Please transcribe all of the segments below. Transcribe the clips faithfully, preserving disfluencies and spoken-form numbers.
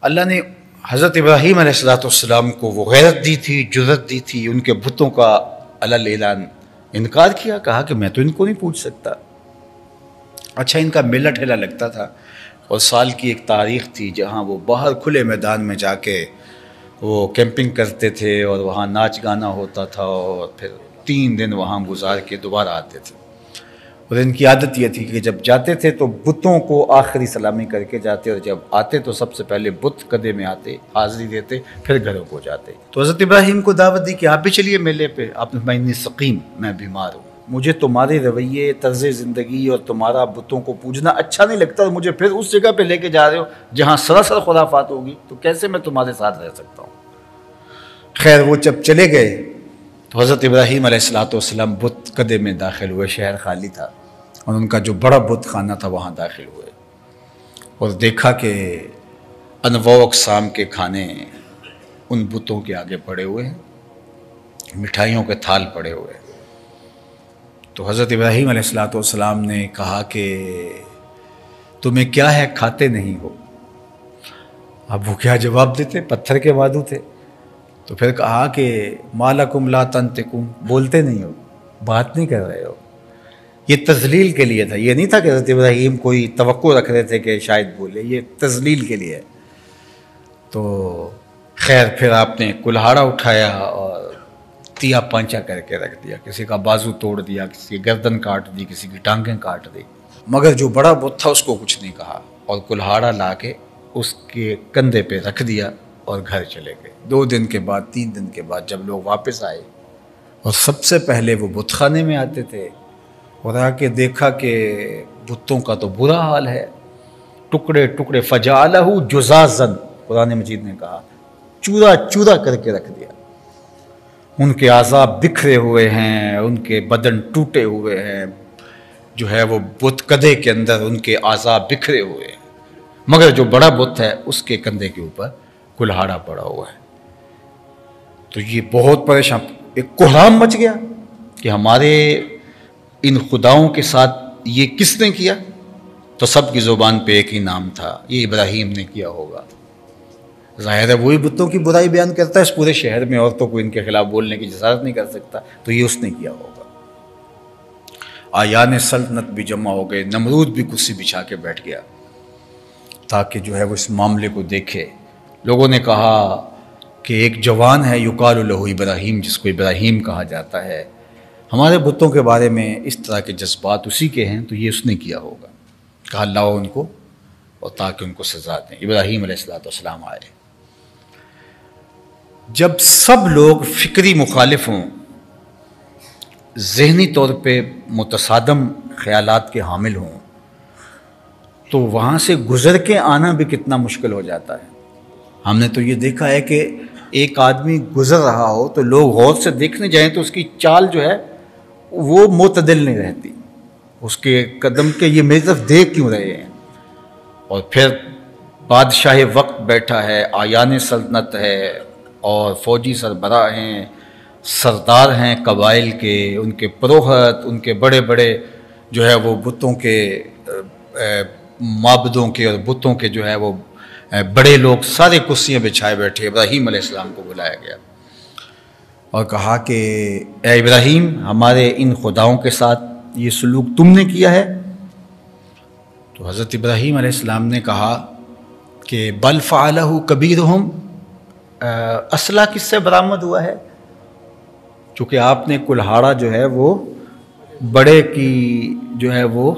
اللہ نے حضرت ابراہیم علیہ الصلوۃ والسلام کو وہ غیرت دی تھی، جرأت دی تھی، ان کے بتوں کا علل اعلان انکار کیا، کہا کہ میں تو ان کو نہیں پوچھ سکتا۔ اچھا، ان کا میلہ ٹھیلا لگتا تھا اور سال کی ایک تاریخ تھی جہاں وہ باہر کھلے میدان میں جا کے وہ کیمپنگ کرتے تھے اور وہاں ناچ گانا ہوتا تھا اور پھر تین دن وہاں گزار کے دوبارہ آتے تھے۔ اور ان کی عادت یہ تھی کہ جب جاتے تھے تو بتوں کو آخری سلامی کر کے جاتے، اور جب آتے تو سب سے پہلے بت قدے میں آتے، حاضری دیتے، پھر گھروں کو جاتے۔ تو حضرت ابراہیم کو دعوت دی کہ آپ بھی چلیے میلے پہ۔ آپ نے فرمایا انی سقیم، میں بیمار ہوں، مجھے تمہارے رویے، طرز زندگی اور تمہارا بتوں کو پوجنا اچھا نہیں لگتا، اور مجھے پھر اس جگہ پہ لے کے جا رہے ہو جہاں سراسر خرافات ہوگی، تو کیسے میں تمہارے ساتھ رہ سکتا ہوں۔ خیر، وہ جب چلے گئے تو حضرت ابراہیم علیہ الصلوۃ والسلام بت قدے میں داخل ہوئے، شہر خالی تھا، اور ان کا جو بڑا بت خانہ تھا وہاں داخل ہوئے اور دیکھا کہ انواع و اقسام کے کھانے ان بتوں کے آگے پڑے ہوئے ہیں، مٹھائیوں کے تھال پڑے ہوئے ہیں۔ تو حضرت ابراہیم علیہ الصلوۃ والسلام نے کہا کہ تمہیں کیا ہے، کھاتے نہیں ہو؟ اب وہ کیا جواب دیتے، پتھر کے وادو تھے۔ تو پھر کہا کہ ما لکم لا تنطقون، بولتے نہیں ہو، بات نہیں کر رہے ہو۔ یہ تذلیل کے لیے تھا، یہ نہیں تھا کہ حضرت ابراہیم کوئی توقع رکھ رہے تھے کہ شاید بولے، یہ تذلیل کے لیے۔ تو خیر، پھر آپ نے کلہاڑا اٹھایا اور تیا پانچا کر کے رکھ دیا، کسی کا بازو توڑ دیا، کسی کی گردن کاٹ دی، کسی کی ٹانگیں کاٹ دی، مگر جو بڑا بت تھا اس کو کچھ نہیں کہا، اور کلہاڑا لا کے اس کے کندھے پہ رکھ دیا اور گھر چلے گئے۔ دو دن کے بعد، تین دن کے بعد جب لوگ واپس آئے اور سب سے پہلے وہ بت خانے میں آتے تھے اور آ کے دیکھا کہ بتوں کا تو برا حال ہے، ٹکڑے ٹکڑے، فجعلہ جزازا، قرآن مجید نے کہا چورا چورا کر کے رکھ دیا۔ ان کے اعضاء بکھرے ہوئے ہیں، ان کے بدن ٹوٹے ہوئے ہیں، جو ہے وہ بت کدے کے اندر ان کے اعضاء بکھرے ہوئے ہیں، مگر جو بڑا بت ہے اس کے کندھے کے اوپر کلہاڑا پڑا ہوا ہے۔ تو یہ بہت پریشان، ایک کوہرام مچ گیا کہ ہمارے ان خداؤں کے ساتھ یہ کس نے کیا؟ تو سب کی زبان پہ ایک ہی نام تھا، یہ ابراہیم نے کیا ہوگا۔ ظاہر ہے وہی بتوں کی برائی بیان کرتا ہے اس پورے شہر میں، اور تو کوئی ان کے خلاف بولنے کی جسارت نہیں کر سکتا، تو یہ اس نے کیا ہوگا۔ آیان سلطنت بھی جمع ہو گئے، نمرود بھی کرسی بچھا کے بیٹھ گیا تاکہ جو ہے وہ اس معاملے کو دیکھے۔ لوگوں نے کہا کہ ایک جوان ہے یقال لہ ابراہیم، جس کو ابراہیم کہا جاتا ہے، ہمارے بتوں کے بارے میں اس طرح کے جذبات اسی کے ہیں، تو یہ اس نے کیا ہوگا۔ کہا لاؤ ان کو، اور تاکہ ان کو سزا دیں۔ ابراہیم علیہ الصلوۃ والسلام آئے۔ جب سب لوگ فکری مخالف ہوں، ذہنی طور پہ متصادم خیالات کے حامل ہوں، تو وہاں سے گزر کے آنا بھی کتنا مشکل ہو جاتا ہے۔ ہم نے تو یہ دیکھا ہے کہ ایک آدمی گزر رہا ہو تو لوگ غور سے دیکھنے جائیں تو اس کی چال جو ہے وہ معتدل نہیں رہتی، اس کے قدم کے یہ میری طرف دیکھ کیوں رہے ہیں۔ اور پھر بادشاہ وقت بیٹھا ہے، آیان سلطنت ہے، اور فوجی سربراہ ہیں، سردار ہیں قبائل کے، ان کے پروہت، ان کے بڑے بڑے جو ہے وہ بتوں کے معبدوں کے اور بتوں کے جو ہے وہ بڑے لوگ سارے کرسیاں بچھائے بیٹھے۔ ابراہیم علیہ السلام کو بلایا گیا اور کہا کہ اے ابراہیم، ہمارے ان خداؤں کے ساتھ یہ سلوک تم نے کیا ہے؟ تو حضرت ابراہیم علیہ السلام نے کہا کہ بل فعلہ کبیرہم، اسلحہ کس سے برآمد ہوا ہے؟ چونکہ آپ نے کلہاڑا جو ہے وہ بڑے کی جو ہے وہ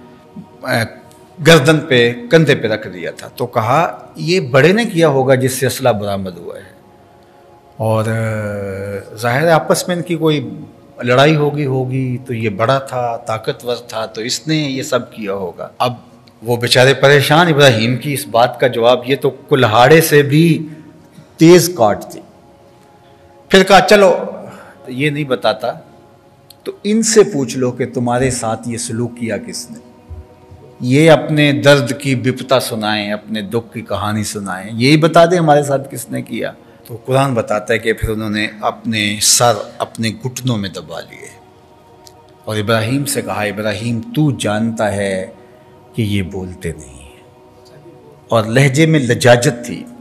گردن پہ، کندھے پہ رکھ دیا تھا، تو کہا یہ بڑے نے کیا ہوگا جس سے اسلحہ برآمد ہوا ہے، اور ظاہر ہے آپس میں ان کی کوئی لڑائی ہوگی ہوگی تو یہ بڑا تھا، طاقتور تھا، تو اس نے یہ سب کیا ہوگا۔ اب وہ بیچارے پریشان، ابراہیم کی اس بات کا جواب یہ تو کلہاڑے سے بھی تیز کاٹ تھی۔ پھر کہا چلو یہ نہیں بتاتا تو ان سے پوچھ لو کہ تمہارے ساتھ یہ سلوک کیا کس نے، یہ اپنے درد کی بپتا سنائیں، اپنے دکھ کی کہانی سنائیں، یہی بتا دیں ہمارے ساتھ کس نے کیا۔ تو قرآن بتاتا ہے کہ پھر انہوں نے اپنے سر اپنے گھٹنوں میں دبا لیے اور ابراہیم سے کہا ابراہیم تو جانتا ہے کہ یہ بولتے نہیں ہیں، اور لہجے میں لجاجت تھی۔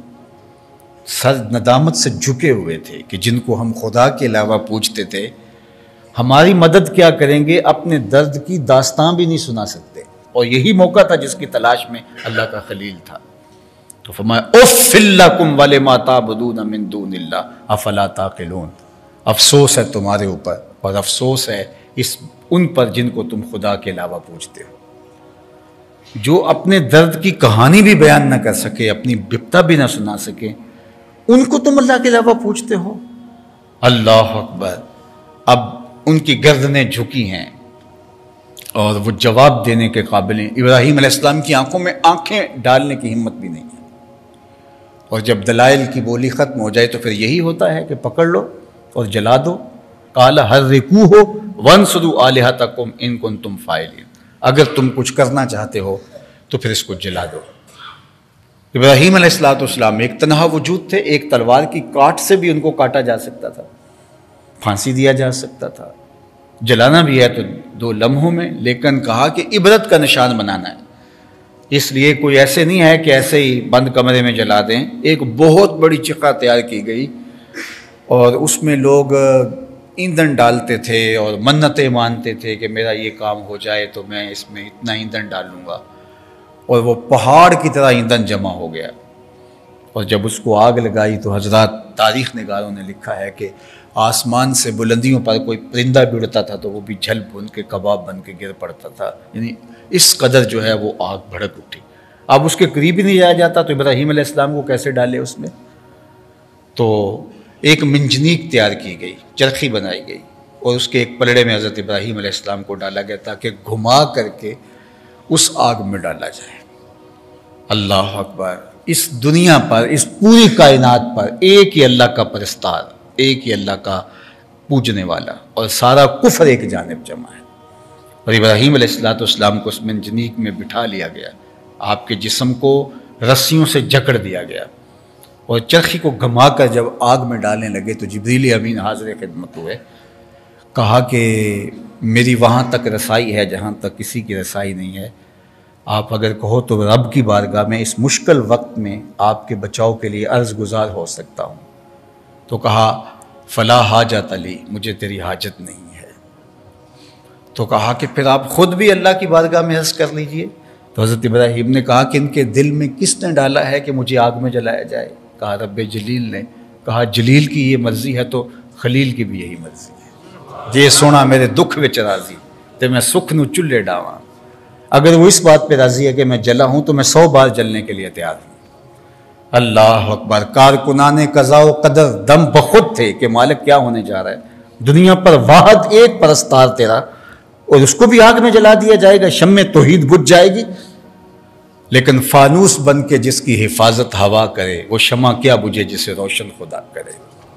سر ندامت سے جھکے ہوئے تھے کہ جن کو ہم خدا کے علاوہ پوچھتے تھے ہماری مدد کیا کریں گے، اپنے درد کی داستان بھی نہیں سنا سکتے، اور یہی موقع تھا جس کی تلاش میں اللہ کا خلیل تھا۔ تو فرمایا اف لکم ولما تعبدون من دون اللہ افلا تعقلون، افسوس ہے تمہارے اوپر اور افسوس ہے اس ان پر جن کو تم خدا کے علاوہ پوچھتے ہو، جو اپنے درد کی کہانی بھی بیان نہ کر سکے، اپنی بپتا بھی نہ سنا سکے، ان کو تم اللہ کے علاوہ پوچھتے ہو۔ اللہ اکبر! اب ان کی گردنیں جھکی ہیں اور وہ جواب دینے کے قابل ہیں۔ ابراہیم علیہ السلام کی آنکھوں میں آنکھیں ڈالنے کی ہمت بھی نہیں ہے، اور جب دلائل کی بولی ختم ہو جائے تو پھر یہی ہوتا ہے کہ پکڑ لو اور جلا دو۔ قال حرقوہ وانصروا آلہتکم ان کنتم فاعلین، اگر تم کچھ کرنا چاہتے ہو تو پھر اس کو جلا دو۔ ابراہیم علیہ السلام والسلام ایک تنہا وجود تھے، ایک تلوار کی کاٹ سے بھی ان کو کاٹا جا سکتا تھا، پھانسی دیا جا سکتا تھا، جلانا بھی ہے تو دو لمحوں میں، لیکن کہا کہ عبرت کا نشان بنانا ہے، اس لیے کوئی ایسے نہیں ہے کہ ایسے ہی بند کمرے میں جلا دیں۔ ایک بہت بڑی چکا تیار کی گئی اور اس میں لوگ ایندھن ڈالتے تھے اور منتیں مانتے تھے کہ میرا یہ کام ہو جائے تو میں اس میں اتنا ایندھن ڈالوں گا، اور وہ پہاڑ کی طرح ایندھن جمع ہو گیا، اور جب اس کو آگ لگائی تو حضرات تاریخ نگاروں نے لکھا ہے کہ آسمان سے بلندیوں پر کوئی پرندہ بھی اڑتا تھا تو وہ بھی جھل بھن کے کباب بن کے گر پڑتا تھا، یعنی اس قدر جو ہے وہ آگ بھڑک اٹھی۔ اب اس کے قریب ہی نہیں جایا جاتا تو ابراہیم علیہ السلام کو کیسے ڈالے اس میں؟ تو ایک منجنیق تیار کی گئی، چرخی بنائی گئی، اور اس کے ایک پلڑے میں حضرت ابراہیم علیہ السلام کو ڈالا گیا تاکہ گھما کر کے اس آگ میں ڈالا جائے۔ اللہ اکبر! اس دنیا پر، اس پوری کائنات پر ایک ہی اللہ کا پرستار، ایک ہی اللہ کا پوجنے والا، اور سارا کفر ایک جانب جمع ہے، اور ابراہیم علیہ السلام والسلام کو اس منجنیق میں بٹھا لیا گیا، آپ کے جسم کو رسیوں سے جکڑ دیا گیا، اور چرخی کو گھما کر جب آگ میں ڈالنے لگے تو جبریل امین حاضر خدمت ہوئے، کہا کہ میری وہاں تک رسائی ہے جہاں تک کسی کی رسائی نہیں ہے، آپ اگر کہو تو رب کی بارگاہ میں اس مشکل وقت میں آپ کے بچاؤ کے لیے عرض گزار ہو سکتا ہوں۔ تو کہا فلا حاجت علی، مجھے تیری حاجت نہیں ہے۔ تو کہا کہ پھر آپ خود بھی اللہ کی بارگاہ میں عرض کر لیجئے۔ تو حضرت ابراہیم نے کہا کہ ان کے دل میں کس نے ڈالا ہے کہ مجھے آگ میں جلایا جائے؟ کہا رب جلیل نے۔ کہا جلیل کی یہ مرضی ہے تو خلیل کی بھی یہی مرضی ہے، جے سونا میرے دکھ وچ راضی تے میں سکھ نو چلے ڈاواں۔ اگر وہ اس بات پہ راضی ہے کہ میں جلا ہوں تو میں سو بار جلنے کے لیے تیار ہوں۔ اللہ اکبر! کارکنان قضا و قدر دم بخود تھے کہ مالک کیا ہونے جا رہا ہے، دنیا پر واحد ایک پرستار تیرا، اور اس کو بھی آگ میں جلا دیا جائے گا، شمع توحید بجھ جائے گی، لیکن فانوس بن کے جس کی حفاظت ہوا کرے وہ شمع کیا بجھے جسے روشن خدا کرے۔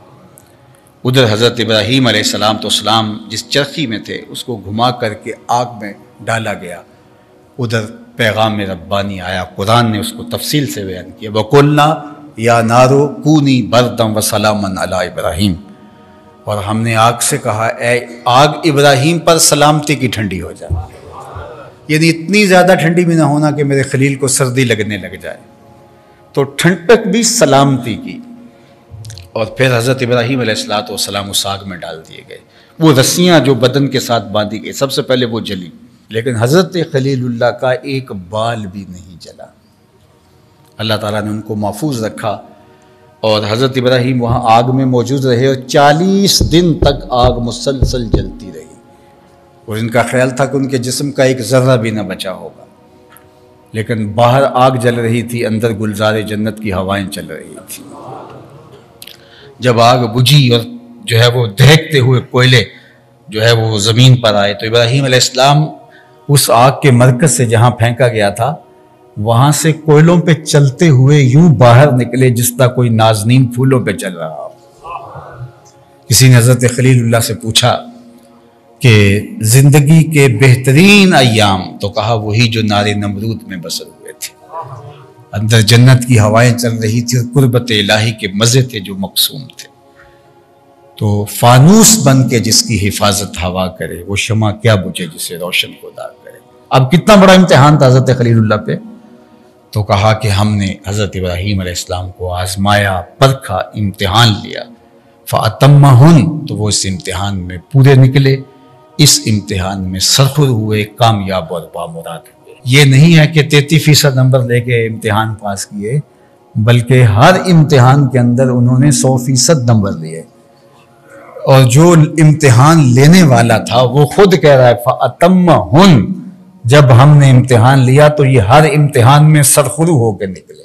ادھر حضرت ابراہیم علیہ السلام تو اسلام جس چرخی میں تھے اس کو گھما کر کے آگ میں ڈالا گیا، ادھر پیغام ربانی آیا، قرآن نے اس کو تفصیل سے بیان کیا، وَقُلْنَا یا نارو کونی بردم وسلامًا علی ابراہیم، اور ہم نے آگ سے کہا اے آگ ابراہیم پر سلامتی کی ٹھنڈی ہو جائے، یعنی اتنی زیادہ ٹھنڈی بھی نہ ہونا کہ میرے خلیل کو سردی لگنے لگ جائے، تو ٹھنڈک بھی سلامتی کی۔ اور پھر حضرت ابراہیم علیہ السلام والسلام اس آگ میں ڈال دیے گئے، وہ رسیاں جو بدن کے ساتھ باندھی گئی سب سے پہلے وہ جلی، لیکن حضرت خلیل اللہ کا ایک بال بھی نہیں جلا، اللہ تعالیٰ نے ان کو محفوظ رکھا، اور حضرت ابراہیم وہاں آگ میں موجود رہے اور چالیس دن تک آگ مسلسل جلتی رہی، اور ان کا خیال تھا کہ ان کے جسم کا ایک ذرہ بھی نہ بچا ہوگا، لیکن باہر آگ جل رہی تھی، اندر گلزار جنت کی ہوائیں چل رہی تھی۔ جب آگ بجھی اور جو ہے وہ دہکتے ہوئے کوئلے جو ہے وہ زمین پر آئے تو ابراہیم علیہ السلام اس آگ کے مرکز سے جہاں پھینکا گیا تھا وہاں سے کوئلوں پہ چلتے ہوئے یوں باہر نکلے جس طرح کوئی نازنین پھولوں پہ چل رہا ہو۔ کسی نے حضرت خلیل اللہ سے پوچھا کہ زندگی کے بہترین ایام، تو کہا وہی جو نار نمرود میں بسر ہوئے تھے، اندر جنت کی ہوائیں چل رہی تھی اور قربت الہی کے مزے تھے جو مقسوم تھے۔ تو فانوس بن کے جس کی حفاظت ہوا کرے وہ شمع کیا بجھے جسے روشن خدا کرے۔ اب کتنا بڑا امتحان تھا حضرت خلیل اللہ پہ، تو کہا کہ ہم نے حضرت ابراہیم علیہ السلام کو آزمایا، پرکھا، امتحان لیا، فَأَتَمَّهُنْ، تو وہ اس امتحان میں پورے نکلے، اس امتحان میں سرخر ہوئے، کامیاب اور بامراد ہوئے۔ یہ نہیں ہے کہ تینتیس فیصد نمبر لے کے امتحان پاس کیے، بلکہ ہر امتحان کے اندر انہوں نے سو فیصد نمبر لیے، اور جو امتحان لینے والا تھا وہ خود کہہ رہا ہے فَأَتَمَّهُنْ، جب ہم نے امتحان لیا تو یہ ہر امتحان میں سرخرو ہو کے نکلے۔